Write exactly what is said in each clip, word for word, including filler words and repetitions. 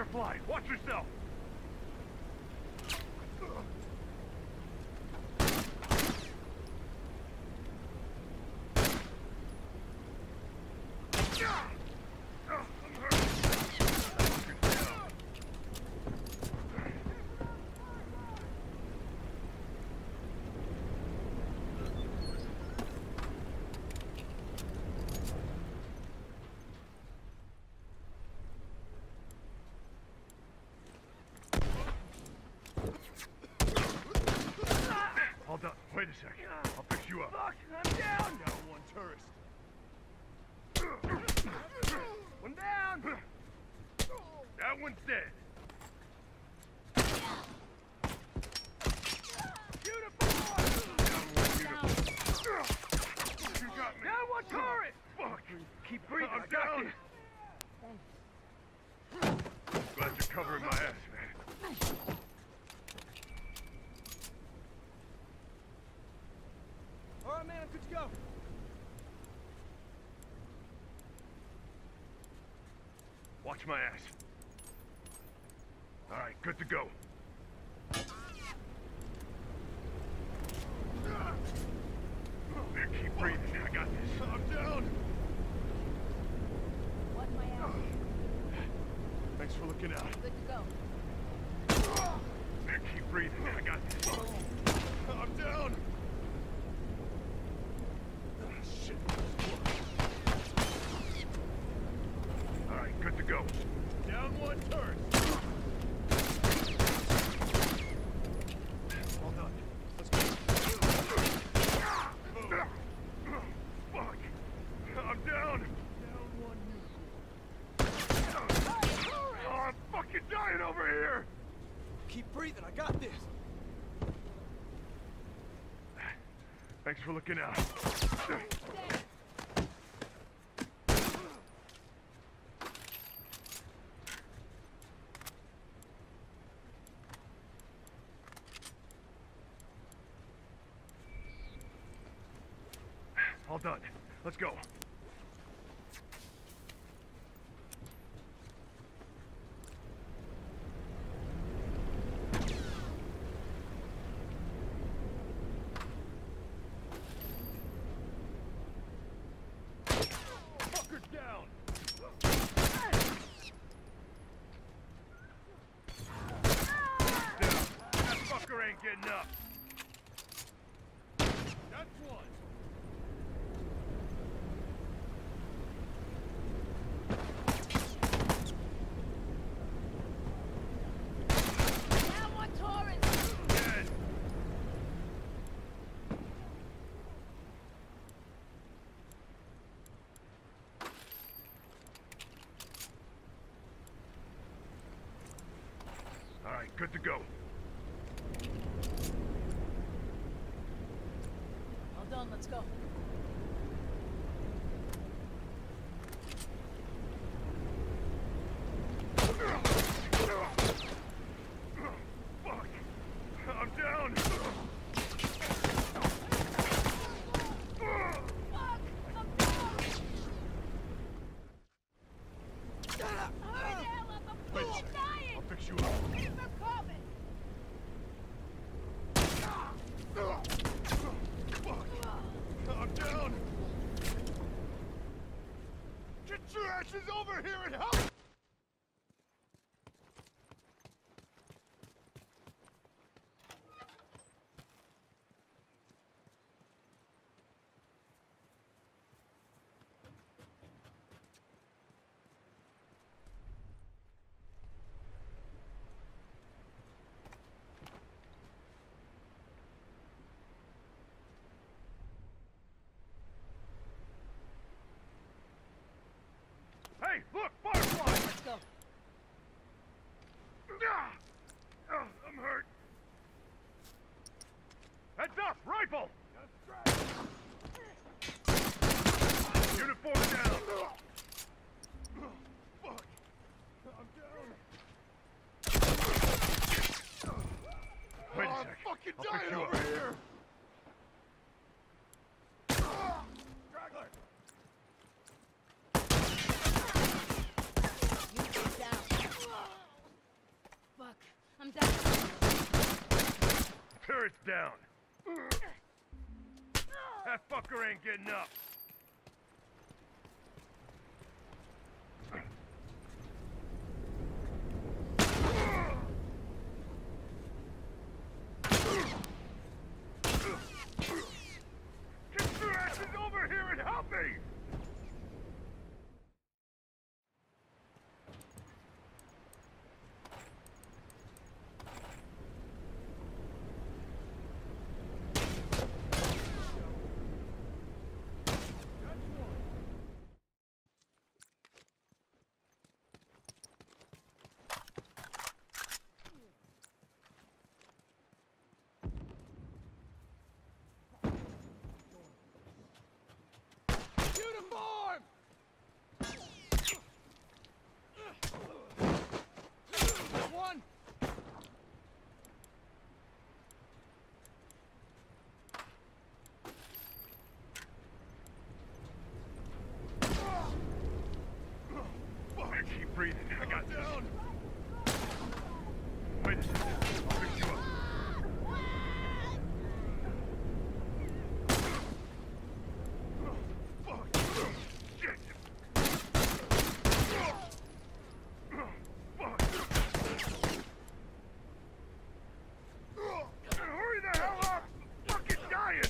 flying. Watch yourself. Hold up. Wait a second. I'll fix you up. Fuck! I'm down! Down one tourist. One down! That one's dead. Uniform! Down one uniform. You got me. Down one turret! Fuck. Keep breathing, I'm I got down. this. Glad you're covering my ass, man. All right, man, I'm good to go. Watch my ass. All right, good to go. Man, keep breathing. I got this. I'm down. Watch my ass. Thanks for looking out. Good to go. Man, keep breathing. I got this. I'm down. Ah, shit. All right, good to go. Down one turret. All done. Let's go. Fuck. I'm down. Down one uniform. Oh, I'm fucking dying over here. Keep breathing, I got this. Thanks for looking out. All done. Let's go. Fucker's down. Down. That fucker ain't getting up. That's one. Down one Taurus! Dead. All right, good to go. All done, let's go. Fuck! I'm down! Fuck! I'm down! Hurry the hell up! I'm Wait a fucking second. dying! I'll fix you up. Keep them coming! Fuck! I'm down! Get your asses over here and help! Hey, look! Firefly! Let's go. Ah! Ah, I'm hurt. Heads up! Rifle! Uniform down! Fuck! I'm down! Wait a I'm second. fucking I'll fix dying you over up. here! Straggler! You get down. One's out. Turret's down. That fucker ain't getting up. Get your asses over here and help me! Uniform! One! Fuck, keep breathing. I got down. Wait a second. I'll fix you up. Hurry the hell up! I'm fucking dying!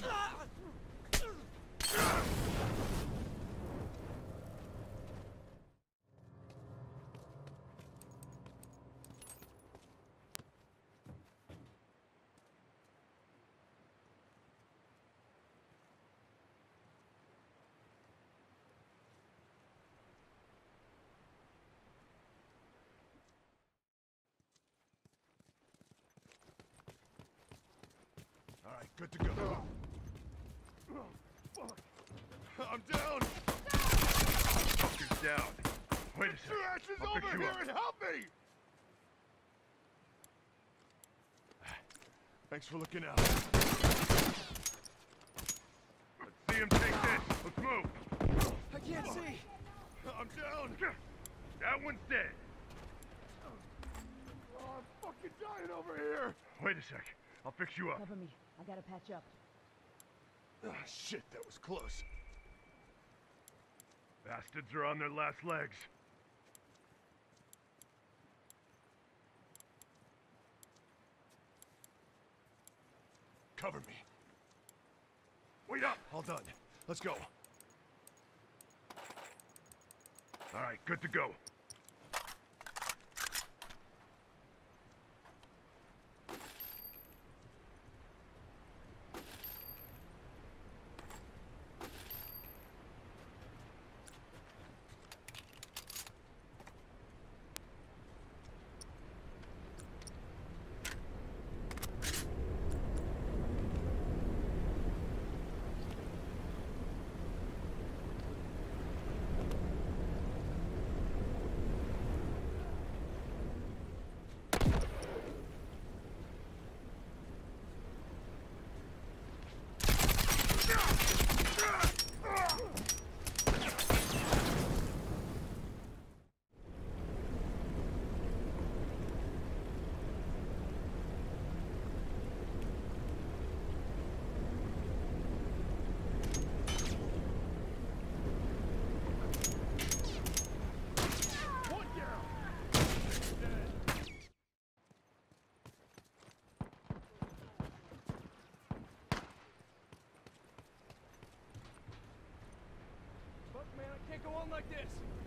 All right, good to go. Fuck. I'm down. Fucker's down. Wait a second. Your ass is I'll over fix you here up. and help me! Thanks for looking out. Let's see him take this. Let's move. I can't see! I'm down. That one's dead. Oh, I'm fucking dying over here. Wait a sec. I'll fix you up. Cover me. I gotta patch up. Ah, shit, that was close. Bastards are on their last legs. Cover me. Wait up! All done. Let's go. All right, good to go. Can't go on like this!